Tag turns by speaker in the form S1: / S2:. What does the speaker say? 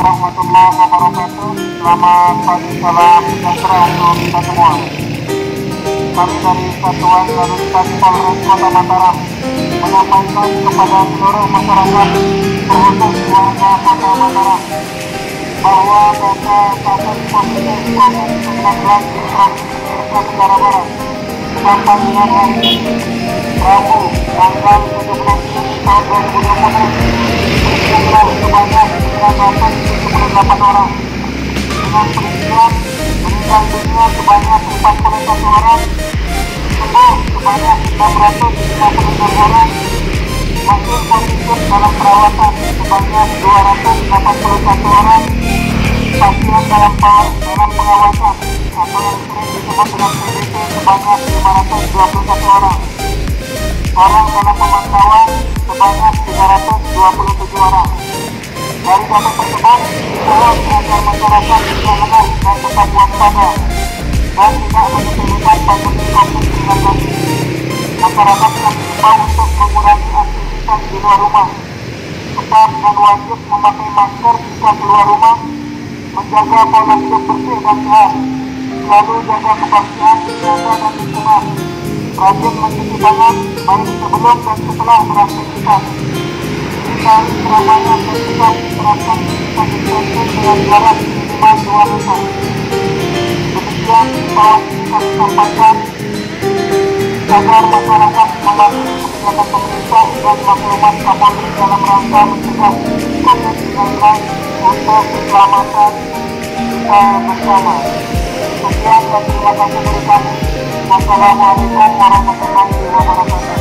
S1: warahmatullahi wabarakatuh. Selamat pagi, salam sejahtera untuk kita semua. Kami dari Satuan Lalu Lintas Polres Kota Mataram menyampaikan kepada seluruh masyarakat, terkhusus warga Kota Mataram, bahwa data kasus positif COVID-19 di Provinsi Nusa Tenggara Barat sampai dengan hari ini, Rabu, tanggal 17 Juni tahun 2020, berjumlah sebanyak 978 orang, dengan perincian meninggal dunia sebanyak 41 orang, sembuh sebanyak 656 orang, masih positif dalam perawatan sebanyak 281 orang, pasien dalam pengawasan atau yang sering disebut dengan PDP sebanyak 521 orang dalam pemantauan sebanyak 327 orang. Dari data tersebut, mohon agar masyarakat tidak lengah dan tetap waspada dan tidak menyepelekan pandemi COVID-19 ini. Masyarakat yang diimbau untuk mengurangi aktivitas di luar rumah, tetap dan wajib memakai masker jika keluar rumah, menjaga pola hidup bersih dan sehat, selalu jaga kebersihan keluarga dan lingkungan, rajin mencuci tangan baik sebelum dan setelah beraktivitas, hindari keramaian dan tetap terapkan physical distancing dengan jarak minimal 2 meter. Demikian telah kami sampaikan agar masyarakat mematuhi kebijakan pemerintah dan maklumat Kapolri dalam rangka mencegah COVID-19 untuk keselamatan kita bersama. Sekian dan terima kasih dari kami. Wassalamualaikum warahmatullahi wabarakatuh.